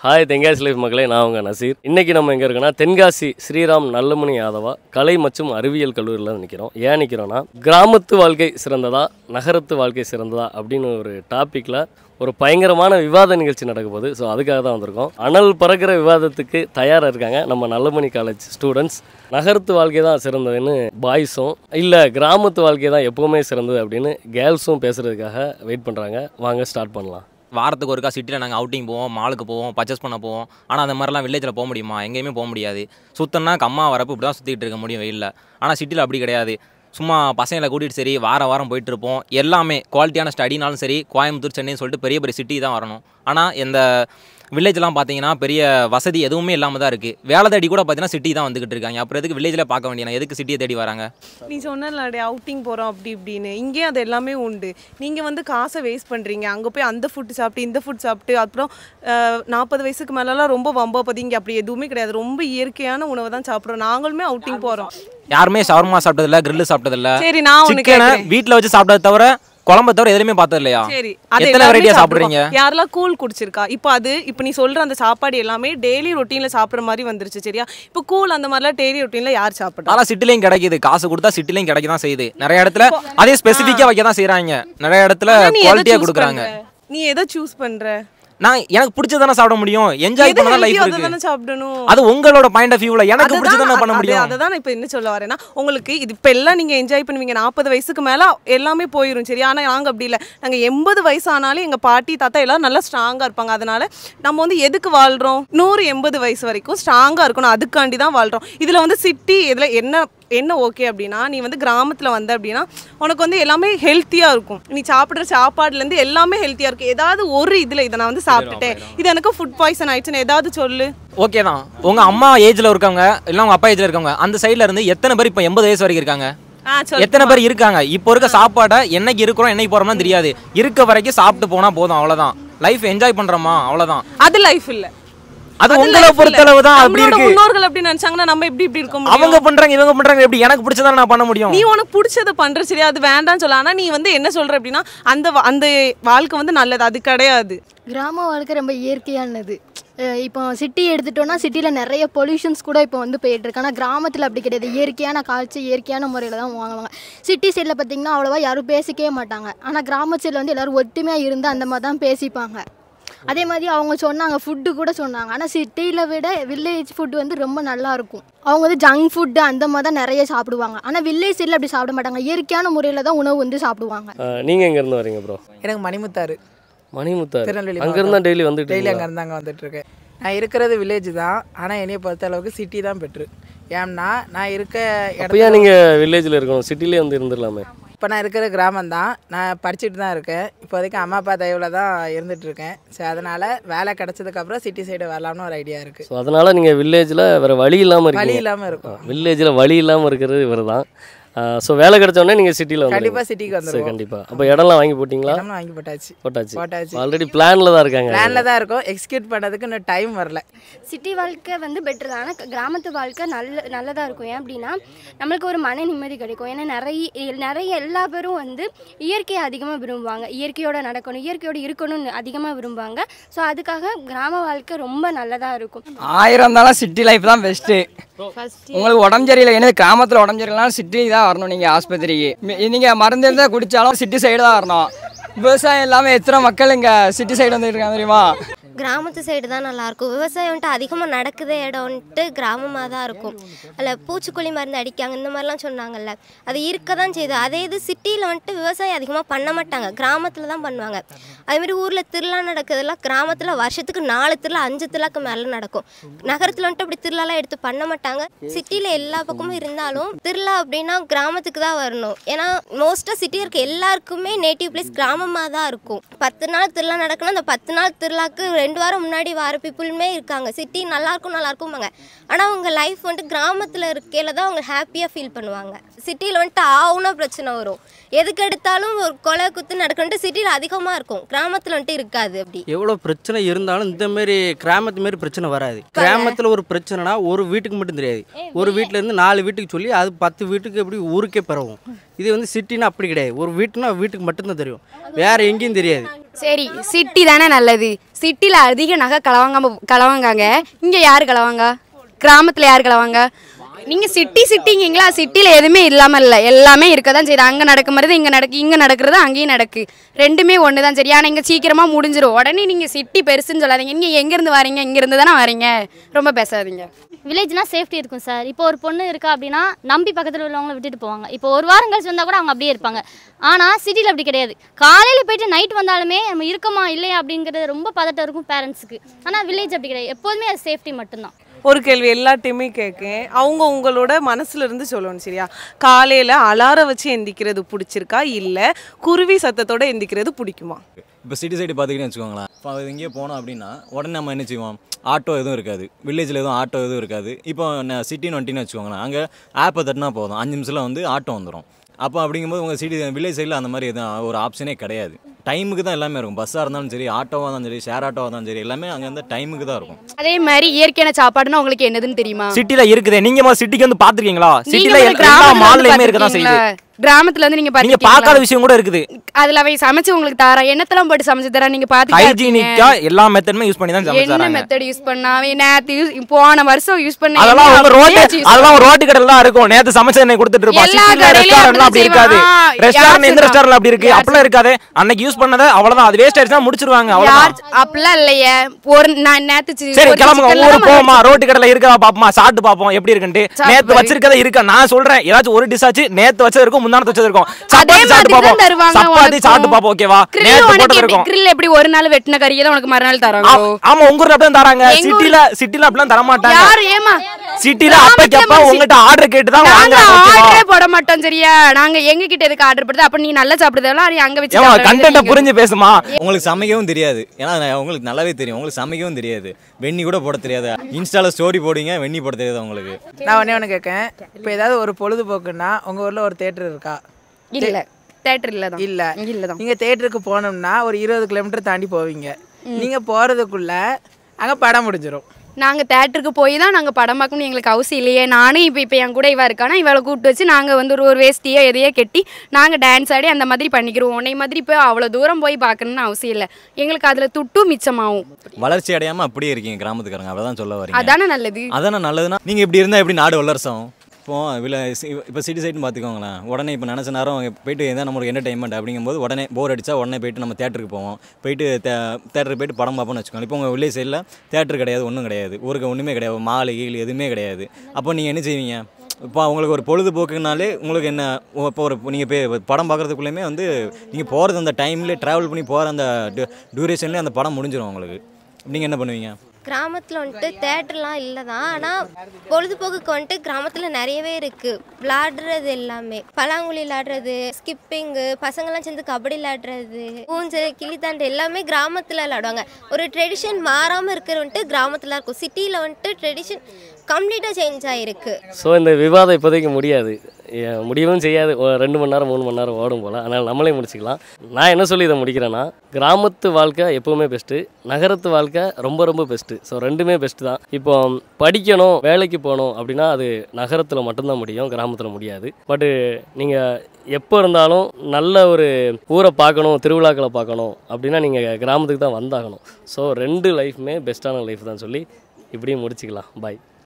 Hi Tenkasi life மக்களே, நான் உங்கள் நசீர். இன்றைக்கி நம்ம எங்கே இருக்கோன்னா தென்காசி ஸ்ரீராம் நல்லமணி யாதவா கலை மற்றும் அறிவியல் கல்லூரியில் நிற்கிறோம். ஏன் நிற்கிறோன்னா, கிராமத்து வாழ்க்கை சிறந்ததா நகரத்து வாழ்க்கை சிறந்ததா அப்படின்னு ஒரு டாப்பிக்கில் ஒரு பயங்கரமான விவாத நிகழ்ச்சி நடக்க போகுது. ஸோ அதுக்காக தான் வந்திருக்கோம். அனல் பறக்கிற விவாதத்துக்கு தயாராக இருக்காங்க நம்ம நல்லமணி காலேஜ் ஸ்டூடெண்ட்ஸ். நகரத்து வாழ்க்கை தான் சிறந்ததுன்னு பாய்ஸும், இல்லை கிராமத்து வாழ்க்கை தான் எப்போவுமே சிறந்தது அப்படின்னு கேர்ள்ஸும் பேசுகிறதுக்காக வெயிட் பண்ணுறாங்க. வாங்க ஸ்டார்ட் பண்ணலாம். வாரத்துக்கு ஒருக்கா சிட்டியில் நாங்கள் அவுட்டிங் போவோம், மாலுக்கு போவோம், பர்ச்சேஸ் பண்ண போவோம். ஆனால் அந்த மாதிரிலாம் வில்லேஜில் போக முடியுமா? எங்கேயுமே போக முடியாது. சுத்தம்னா அம்மா வரப்பு இப்படி தான் சுற்றிட்டு இருக்க முடியும் வெயிலில். ஆனால் சிட்டியில் அப்படி கிடையாது. சும்மா பசங்களை கூட்டிகிட்டு சரி வாரம் போயிட்டு இருப்போம். எல்லாமே குவாலிட்டியான ஸ்டடினாலும் சரி கோயம்புத்தூர் சென்னைன்னு சொல்லிட்டு பெரிய பெரிய சிட்டி தான் வரணும். ஆனால் இந்த வில்லேஜ்லாம் பார்த்தீங்கன்னா பெரிய வசதி எதுவுமே இல்லாமல் தான் இருக்குது. வேலை தேடி கூட பார்த்தீங்கன்னா சிட்டி தான் வந்துகிட்டு இருக்காங்க. அப்புறம் எதுக்கு வில்லேஜில் பார்க்க வேண்டிய, எதுக்கு சிட்டியை தேடி வராங்க? நீ சொன்னலாடே அவுட்டிங் போகிறோம் அப்படி இப்படின்னு, இங்கேயும் அது எல்லாமே உண்டு. நீங்கள் வந்து காசை வேஸ்ட் பண்ணுறீங்க. அங்கே போய் அந்த ஃபுட்டு சாப்பிட்டு இந்த ஃபுட் சாப்பிட்டு அப்புறம் 40 வயசுக்கு மேலெலாம் ரொம்ப வம்பப்பதி. இங்கே அப்படி எதுவுமே கிடையாது. ரொம்ப இயற்கையான உணவை தான் சாப்பிட்றோம். நாங்களுமே அவுட்டிங் போகிறோம். யாருமே ஷவர்மா சாப்பிட்டதில்ல, கிரில் சாப்பிட்டதில்ல. சரி, நான் சிக்கனை வீட்டில் வச்சு சாப்பிட்டத தவிர குழம்பு தவிர எதுவுமே பார்த்தது இல்லையா? சரி, எத்தனை வெரைட்டியா சாப்பிடுறீங்க? யாரெல்லாம் கூழ் குடிச்சிருக்கா? இப்போ நீ சொல்ற அந்த சாப்பாடு எல்லாமே டெய்லி ரொட்டீன்ல சாப்பிட்ற மாதிரி வந்துருச்சு. சரியா? இப்போ கூழ் அந்த மாதிரிலாம் டெய்லி ரொட்டீன்ல யார் சாப்பிட்றா? ஆனால் சிட்டிலையும் கிடைக்குது. காசு கொடுத்தா சிட்டிலையும் கிடைக்க தான் செய்யுது. நிறைய இடத்துல அதே ஸ்பெசிஃபிக்காக வைக்க தான் செய்யறாங்க. நிறைய இடத்துல குவாலிட்டியா கொடுக்குறாங்க. நீ எதை சூஸ் பண்ற? நான் எனக்கு பிடிச்சதானே சாப்பிட முடியும். என்ஜாய் பண்ண தான் லைஃப் இருக்கு. அத சாப்பிடணும். அது உங்களோட பாயிண்ட் ஆஃப் வியூல எனக்கு பிடிச்சதானே பண்ண முடியும். அத நான் இப்போ என்ன சொல்ல வரேன்னா, உங்களுக்கு இது இப்ப எல்லாம் நீங்க என்ஜாய் பண்ணுவீங்க. 40 வயசுக்கு மேல எல்லாமே போயிடும். சரி, ஆனா நாங்க அப்படி இல்லை. நாங்க 80 வயசு ஆனாலும் எங்க பாட்டி தாத்தா எல்லாம் நல்லா ஸ்ட்ராங்கா இருப்பாங்க. அதனால நம்ம வந்து எதுக்கு வாழ்றோம்? 180 வயசு வரைக்கும் ஸ்ட்ராங்கா இருக்கணும். அதுக்காண்டி தான் வாழ்றோம். இதுல வந்து சிட்டி இதுல என்ன ஓகே அப்படின்னா, நீ வந்து கிராமத்தில் வந்த அப்படின்னா உனக்கு வந்து எல்லாமே ஹெல்த்தியாக இருக்கும். நீ சாப்பிட்ற சாப்பாடுலேருந்து எல்லாமே ஹெல்த்தியாக இருக்கும். ஏதாவது ஒரு இதில் இதை நான் வந்து சாப்பிட்டுட்டேன், இது எனக்கு ஃபுட் பாய்சன் ஆயிடுச்சுன்னு ஏதாவது சொல்லு. ஓகே தான். உங்கள் அம்மா ஏஜில் இருக்கவங்க இல்லை உங்கள் அப்பா ஏஜில் இருக்கவங்க அந்த சைடில் இருந்து எத்தனை பேர் இப்போ 80 வயசு வரைக்கும் இருக்காங்க? எத்தனை பேர் இருக்காங்க? இப்போ இருக்க சாப்பாடை என்னைக்கு இருக்கிறோம் என்னைக்கு போகிறோம்னா தெரியாது. இருக்க வரைக்கும் சாப்பிட்டு போனால் போதும், அவ்வளோதான். லைஃப் என்ஜாய் பண்ணுறோமா, அவ்வளோதான். அது லைஃப் இல்லை. அது உங்களை பொறுத்தளவு தான். அப்படி இருக்கு. முன்னோர்கள் அப்படி நினைச்சாங்கன்னா நம்ம எப்படி இருக்க முடியும்? அவங்க பண்றாங்க இவங்க பண்றாங்க. எப்படி எனக்கு பிடிச்சதா நான் பண்ண முடியும்? நீ உனக்கு பிடிச்சத பண்ற. சரி, அது வேண்டாம்னு சொல்ல. ஆனா நீ வந்து என்ன சொல்ற அப்படின்னா அந்த வாழ்க்கை வந்து நல்லது. அது கிடையாது. கிராம வாழ்க்கை ரொம்ப இயற்கையானது. இப்போ சிட்டி எடுத்துட்டோம்னா சிட்டியில் நிறைய பொல்யூஷன்ஸ் கூட இப்போ வந்து போயிட்டுருக்கு. ஆனால் கிராமத்தில் அப்படி கிடையாது. இயற்கையான காய்ச்சி இயற்கையான முறையில் தான் வாங்குவாங்க. சிட்டி சைடில் பார்த்திங்கன்னா அவ்வளோவா யாரும் பேசிக்கவே மாட்டாங்க. ஆனால் கிராம சைடில் வந்து எல்லோரும் ஒற்றுமையாக இருந்து அந்த மாதிரி தான் பேசிப்பாங்க. அதே மாதிரி அவங்க சொன்னாங்க, ஃபுட்டு கூட சொன்னாங்க. ஆனால் சிட்டியில் விட வில்லேஜ் ஃபுட்டு வந்து ரொம்ப நல்லாயிருக்கும். அவங்க வந்து ஜங்க் ஃபுட்டு அந்த மாதிரி தான் நிறைய சாப்பிடுவாங்க. ஆனால் வில்லேஜ் சைடில் அப்படி சாப்பிட மாட்டாங்க. இயற்கையான முறையில் தான் உணவு வந்து சாப்பிடுவாங்க. நீங்கள் எங்கேருந்து வரீங்க ப்ரோ? எனக்கு மணிமுத்தாறு. திருநெல்வேலி. அங்கேருந்து டெய்லி வந்துட்டு டெய்லி அங்கேருந்து அங்கே வந்துட்டுருக்கேன். நான் இருக்கிறது வில்லேஜ் தான். ஆனால் என்னைய பொறுத்த அளவுக்கு சிட்டி தான் பெட்ரு. ஏன்னா நான் இருக்க இடத்துல நீங்கள் வில்லேஜில் இருக்கணும், சிட்டிலே வந்து இருந்துடலாமே. இப்போ நான் இருக்கிற கிராமம் தான். நான் படிச்சுட்டு தான் இருக்கேன். இப்போதைக்கு அம்மா அப்பா தயவில் தான் இருந்துகிட்ருக்கேன். ஸோ அதனால் வேலை கிடச்சதுக்கப்புறம் சிட்டி சைடு வரலாம்னு ஒரு ஐடியா இருக்குது. ஸோ அதனால் நீங்கள் வில்லேஜில் வேறு வழி இல்லாமல் இருக்கும். வில்லேஜில் வழி இல்லாமல் இருக்கிறது இவர் தான். ஸோ வேலை கிடைச்சோடனே நீங்கள் சிட்டியில் வந்து கண்டிப்பாக சிட்டிக்கு வந்துடுவோம். கண்டிப்பாக. அப்போ இடம்லாம் வாங்கி போட்டிங்களா? இடம்லாம் வாங்கி போட்டாச்சு. ஆல்ரெடி பிளானில் தான் இருக்காங்க. பிளானில் தான் இருக்கும். எக்ஸிக்யூட் பண்ணுறதுக்கு இன்னும் டைம் வரல. சிட்டி வாழ்க்கை வந்து பெட்டர் தான். ஆனால் கிராமத்து வாழ்க்கை நல்லதாக இருக்கும். ஏன் அப்படின்னா நம்மளுக்கு ஒரு மன நிம்மதி கிடைக்கும். ஏன்னா நிறைய எல்லா பேரும் வந்து இயற்கையை அதிகமாக விரும்புவாங்க. இயற்கையோட நடக்கணும், இயற்கையோடு இருக்கணும்னு அதிகமாக விரும்புவாங்க. ஸோ அதுக்காக கிராம வாழ்க்கை ரொம்ப நல்லதாக இருக்கும். 1000 இருந்தாலும் சிட்டி லைஃப் தான் பெஸ்ட்டு. உங்களுக்கு உடம்பு சரியில்லை, ஏன்னா கிராமத்தில் உடம்பு சரியில்லைனா சிட்டி தான் வரணும். நீங்கள் ஆஸ்பத்திரிக்கு நீங்கள் மருந்து இருந்தால் குடித்தாலும் சிட்டி சைடு தான் வரணும். விவசாயம் இல்லாமல் எத்தனை மக்கள் இங்கே சிட்டி சைடு வந்துருக்காங்க தெரியுமா? கிராமத்து சைடு தான் நல்லாயிருக்கும். விவசாயம் வந்துட்டு அதிகமாக நடக்குது இடம் வந்துட்டு கிராமமாக தான் இருக்கும். அதில் பூச்சிக்கொல்லி மருந்து அடிக்காங்க இந்த மாதிரிலாம் சொன்னாங்கல்ல, அது இருக்க தான் செய்யுது. அதே இது சிட்டியில் வந்துட்டு விவசாயம் அதிகமாக பண்ண மாட்டாங்க, கிராமத்தில் தான் பண்ணுவாங்க. அதேமாதிரி ஊரில் திருவிழா நடக்கிறதுலாம் கிராமத்தில் வருஷத்துக்கு 4 திருவிழா 5 திருவிழாக்கு மேலே நடக்கும். நகரத்தில் வந்துட்டு அப்படி திருவிழாலாம் எடுத்து பண்ண மாட்டாங்க. சிட்டியில் எல்லா பக்கமும் இருந்தாலும் திருவிழா அப்படின்னா கிராமத்துக்கு தான் வரணும். ஏன்னா மோஸ்ட்டாக சிட்டியில் இருக்க எல்லாருக்குமே நேட்டிவ் பிளேஸ் கிராமமாக தான் இருக்கும். 10 நாள் திருவிழா நடக்குன்னா அந்த 10 நாள் திருவிழாக்கு 2 வாரம் முன்னாடி வர பீப்புளுமே இருக்காங்க. சிட்டி நல்லாயிருக்கும்பாங்க. ஆனால் அவங்க லைஃப் வந்துட்டு கிராமத்தில் இருக்கையில தான் அவங்க ஹாப்பியாக ஃபீல் பண்ணுவாங்க. சிட்டியில் வந்துட்டு ஆகுனா பிரச்சனை வரும். எதுக்கு எடுத்தாலும் ஒரு கொலை குத்து நடக்கணுன்ட்டு சிட்டியில் அதிகமாக இருக்கும், கிராமத்தில் வந்துட்டு இருக்காது. அப்படி எவ்வளோ பிரச்சனை இருந்தாலும் இந்தமாரி கிராமத்து மாரி பிரச்சனை வராது. கிராமத்தில் ஒரு பிரச்சனைனா ஒரு வீட்டுக்கு மட்டும் தெரியாது, ஒரு வீட்டிலேருந்து 4 வீட்டுக்கு சொல்லி அது 10 வீட்டுக்கு எப்படி ஊருக்கே பரவும். இது வந்து சிட்டினா அப்படி கிடையாது. ஒரு வீட்டுனா வீட்டுக்கு மட்டும்தான் தெரியும், வேறு எங்கேயும் தெரியாது. சரி சிட்டி தானே நல்லது. சிட்டியில் அதிக நகை களவாங்காங்க. இங்கே யார் களவாங்க? கிராமத்தில் யார் களவாங்க? நீங்கள் சிட்டிங்கீங்களா? சிட்டியில் எதுவுமே இல்லாமல் இல்லை, எல்லாமே இருக்க தான் சரி. அங்கே நடக்குறது இங்கே இங்கே நடக்கிறது அங்கேயும் நடக்கு. ரெண்டுமே ஒன்று தான் சரி. ஆனால் இங்கே சீக்கிரமாக முடிஞ்சிடும். உடனே நீங்கள் சிட்டி பெருசுன்னு சொல்லாதீங்க. நீங்கள் எங்கேருந்து வரீங்க? இங்கேருந்து தானே வரீங்க, ரொம்ப பேசாதீங்க. வில்லேஜ்னால் சேஃப்டி இருக்கும் சார். இப்போ ஒரு பொண்ணு இருக்கா அப்படின்னா நம்பி பக்கத்தில் உள்ளவங்களை விட்டுட்டு போவாங்க. இப்போ ஒரு வாரம் கழிச்சு வந்தால் கூட அவங்க அப்படியே இருப்பாங்க. ஆனால் சிட்டியில் அப்படி கிடையாது. காலையில் போயிட்டு நைட் வந்தாலுமே நம்ம இருக்கமா இல்லையா அப்படிங்கிறது ரொம்ப பதட்டம் இருக்கும் பேரண்ட்ஸுக்கு. ஆனால் வில்லேஜ் அப்படி கிடையாது, எப்போதுமே அது சேஃப்டி மட்டும்தான். ஒரு கேள்வி எல்லாத்தையுமே கேட்கேன். அவங்க உங்களோட மனசுல இருந்து சொல்லணும் சரியா? காலையில் அலாரம் வச்சு எந்திக்கிறது பிடிச்சிருக்கா, இல்லை குருவி சத்தத்தோட எந்திக்கிறது பிடிக்குமா? இப்போ சிட்டி சைடு பார்த்துக்கிட்டே வச்சுக்கோங்களேன். இப்போ அது எங்கேயே போனோம் அப்படின்னா உடனே நம்ம என்ன செய்வோம், ஆட்டோ எதுவும் இருக்காது, வில்லேஜில் எதுவும் ஆட்டோ எதுவும் இருக்காது. இப்போ சிட்டின்னு வந்துட்டின்னு வச்சுக்கோங்களேன், அங்கே ஆப்பை தட்டினா போதும், 5 நிமிஷத்தில் வந்து ஆட்டோ வந்துடும். அப்போ அப்படிங்கும்போது உங்கள் சிட்டி வில்லேஜ் சைடில் அந்த மாதிரி எதுவும் ஒரு ஆப்ஷனே கிடையாது. டைமுக்கு தான் எல்லாமே இருக்கும். பஸ்ஸாக இருந்தாலும் சரி, ஆட்டோவாக இருந்தாலும் சரி, ஷேர் ஆட்டோவாக இருந்தாலும் சரி, எல்லாமே அங்கே வந்து டைமுக்கு தான் இருக்கும். அதே மாதிரி இயற்கையான சாப்பாடுனா உங்களுக்கு என்னதுன்னு தெரியுமா? சிட்டியில் இருக்குது. நீங்கள் சிட்டிக்கு வந்து பார்த்துருக்கீங்களா? சிட்டியில் எல்லா மால்லையுமே இருக்க தான் செய்யுது. கிராமத்துல வந்து நீங்க பார்க்காத விஷயம் கூட இருக்குது. அதுல அவை சமைச்சு உங்களுக்கு தாரா, என்னத்தெல்லாம் போட்டு சமைச்சு தரா, நீங்க ஹைஜீனிக்கா எல்லா மெத்தடுமே யூஸ் பண்ணி தான் சமைச்சு தராங்க. என்ன மெத்தட் யூஸ் பண்ணாவே நேத்து போன வருஷம் யூஸ் பண்ண அதெல்லாம் ரோட்டு கடையில தான் இருக்கும். நேத்து சமைச்ச எண்ணெய் கொடுத்துட்டு இருப்பா. சிட்டில ரெஸ்டாரன்ட்லாம் அப்படி இருக்காது. ரெஸ்டாரன்ட் எந்த ரெஸ்டாரன்ட்ல அப்படி இருக்கு? அப்பலாம் இருக்காது. அன்னைக்கு யூஸ் பண்ணத அவ்வளவுதான், அது வேஸ்ட் ஆயிடுச்சுனா முடிச்சிருவாங்க அவ்வளவுதான். அப்பலாம் இல்லையே. ஒரு நேத்து சரி கிளம்புங்க, ஊரு போமா, ரோட்டு கடையில இருக்கா பாப்போமா, சாப்பிட்டு பாப்போம் எப்படி இருக்குன்னு. நேத்து வச்சிருக்கதே இருக்கா? நான் சொல்றேன், ஏதாச்சும் ஒரு டிஷ் ஆச்சு நேத்து வச்சது இருக்கும், முந்தானத்து வச்சது இருக்கும். சப்பாத்தி சாப்பிட்டு பாப்போம், சப்பாத்தி சாப்பிட்டு பாப்போம், ஓகேவா? நேத்து போட்டது இருக்கும். கிரில் எப்படி ஒரு நாள் வெட்டின கறியை தான் உனக்கு மறுநாள் தராங்க? ஆமா, உங்க ஊர்ல அப்படியே தராங்க. சிட்டில அப்படிலாம் தர மாட்டாங்க. யாரு ஏமா சிட்டில அப்பைக்கு அப்பா உங்ககிட்ட ஆர்டர் கேட்டு தான் வாங்குறாங்க. ஆர்டரே போட மாட்டோம் சரியா? நாங்க எங்க கிட்ட எதுக்கு ஆர்டர் போடுறது? அப்ப நீ நல்லா சாப்பிடுறதெல்லாம் அங்க வச்சு கண்டென்ட்ட புரிஞ்சு பேசுமா? உங்களுக்கு சமைக்கவும் தெரியாது, ஏன்னா உங்களுக்கு நல்லாவே தெரியும். உங்களுக்கு சமைக்கவும் தெரியாது, வெண்ணி கூட போட தெரியாது. இன்ஸ்டால ஸ்டோரி போடுங்க, வெண்ணி போட தெரியாது உங்களுக்கு. நான் ஒன்று கேட்கேன். இப்போ ஏதாவது ஒரு பொழுதுபோக்குன்னா உங்கள் ஊரில் ஒரு தேட்டர் இருக்கா? இல்ல, தேட்டர் இல்லதான். இல்ல நீங்க தேட்டருக்கு போனோம்னா ஒரு 20 கிலோமீட்டர் தாண்டி போவீங்க. நீங்க போறதுக்குள்ள அங்க படம் முடிஞ்சிடும். நாங்க தேட்டருக்கு போய் தான் நாங்க படம் பார்க்கணும், எங்களுக்கு அவசியம் இல்லையே. நானும் இப்போ என் கூட இவ இருக்கானா, இவளை கூப்பிட்டு வச்சு நாங்க வந்து ஒரு வேஸ்டியோ எதையோ கட்டி நாங்க டான்ஸ் ஆடி அந்த மாதிரி பண்ணிக்கிறோம். உன்னை மாதிரி இப்போ அவ்வளோ தூரம் போய் பார்க்கணும்னு அவசியம் இல்லை. எங்களுக்கு அதுல துட்டும் மிச்சமாகும். வளர்ச்சி அடையாம அப்படியே இருக்கீங்க கிராமத்துக்காரங்க, அவ்வளோதான் சொல்ல வரீங்க. அதானே நல்லது. அதானே நல்லதுன்னா நீங்க இப்படி இருந்தா எப்படி நாடு வளர்ச்சாகும்? இப்போ சிட்டி சைட்னு பார்த்துக்கோங்களேன். உடனே இப்போ நினச்ச நேரம் போயிட்டு எதாவது நம்மளுக்கு என்டர்டைன்மெண்ட் அப்படிங்கும்போது உடனே போர் அடித்தா உடனே போயிட்டு நம்ம தேட்டருக்கு போவோம். போயிட்டு தேட்டருக்கு போயிட்டு படம் பார்ப்போம்னு வச்சுக்கோங்க. இப்போ உங்கள் வில்லேஜ் சைடில் தேட்டர் கிடையாது, ஒன்றும் கிடையாது, ஊருக்கு ஒன்றுமே கிடையாது, மாலை கீழ் எதுவுமே கிடையாது. அப்போ நீங்கள் என்ன செய்வீங்க? இப்போ உங்களுக்கு ஒரு பொழுதுபோக்குனாலே உங்களுக்கு என்ன, இப்போ ஒரு நீங்கள் படம் பார்க்குறதுக்குள்ளேயுமே வந்து நீங்கள் போகிறது அந்த டைம்லேயே ட்ராவல் பண்ணி போகிற அந்த டியூரேஷன்லேயே அந்த படம் முடிஞ்சிடும் உங்களுக்கு. நீங்கள் என்ன பண்ணுவீங்க? கிராமத்தில் வந்துட்டு தேட்டர்லாம் இல்லை தான், ஆனால் பொழுதுபோக்குக்கு வந்துட்டு கிராமத்தில் நிறையவே இருக்குது. விளாடுறது எல்லாமே பல்லாங்குழி விளாடுறது, ஸ்கிப்பிங்கு, பசங்கள்லாம் சேர்ந்து கபடி விளாடுறது, ஊஞ்சல், கிளித்தாண்டு எல்லாமே கிராமத்தில் விளாடுவாங்க. ஒரு ட்ரெடிஷன் மாறாமல் இருக்கிற வந்துட்டு கிராமத்தில் இருக்கும். சிட்டியில் வந்துட்டு ட்ரெடிஷன் கம்ப்ளீட்டாக சேஞ்ச் ஆகிருக்கு. ஸோ இந்த விவாதம் இப்போதைக்கு முடியாது, முடியவும் செய்யாது. 2 மணி நேரம் 3 மணி நேரம் ஓடும் போல். அதனால் நம்மளே முடிச்சுக்கலாம். நான் என்ன சொல்லி இதை முடிக்கிறேன்னா, கிராமத்து வாழ்க்கை எப்போவுமே பெஸ்ட்டு, நகரத்து வாழ்க்கை ரொம்ப ரொம்ப பெஸ்ட்டு. ஸோ ரெண்டுமே பெஸ்ட்டு தான். இப்போ படிக்கணும், வேலைக்கு போகணும் அப்படின்னா அது நகரத்தில் மட்டும்தான் முடியும், கிராமத்தில் முடியாது. பட்டு நீங்கள் எப்போ இருந்தாலும் நல்ல ஒரு ஊரை பார்க்கணும், திருவிழாக்களை பார்க்கணும் அப்படின்னா நீங்கள் கிராமத்துக்கு தான் வந்தாகணும். ஸோ 2 லைஃப்புமே பெஸ்ட்டான லைஃப் தான் சொல்லி இப்படியும் முடிச்சுக்கலாம். பாய்.